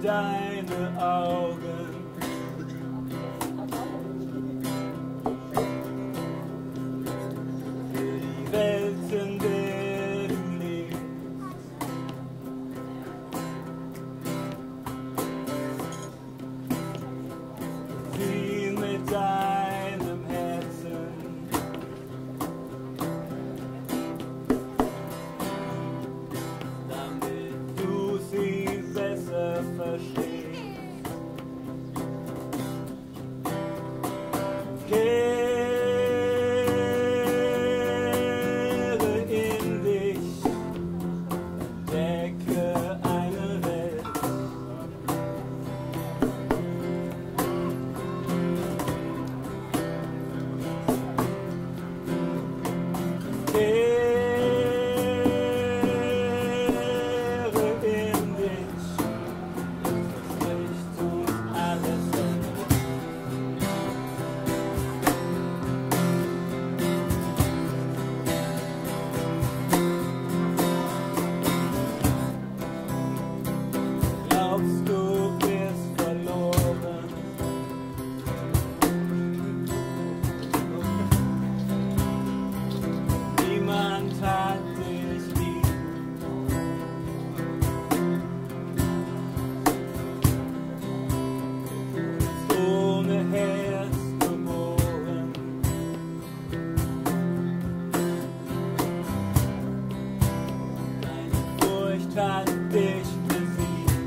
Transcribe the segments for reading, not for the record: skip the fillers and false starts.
deine Augen. Für die Welt, in der du lebst. Sieh mit deinem Herzen. Damit du sie besser verstehst. Kehre in dich, entdecke eine Welt. Glaubst du bist verloren? Niemand hat dich lieb. Du bist ohne Herz geboren. Deine Furcht hat dich besiegt.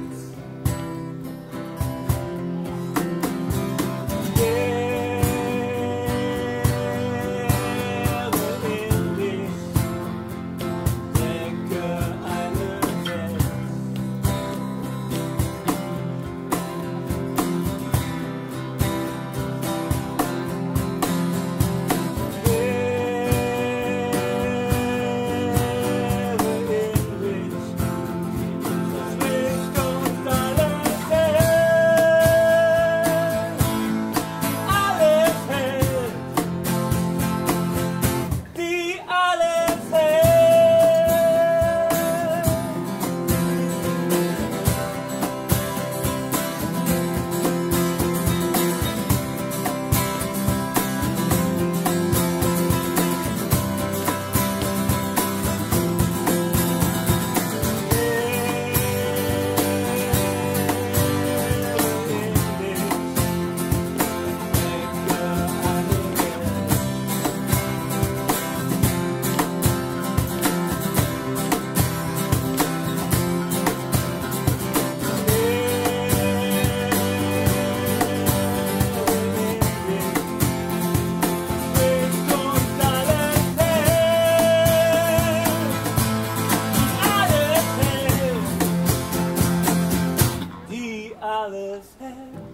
Alles hält.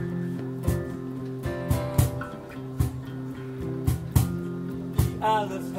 Die alles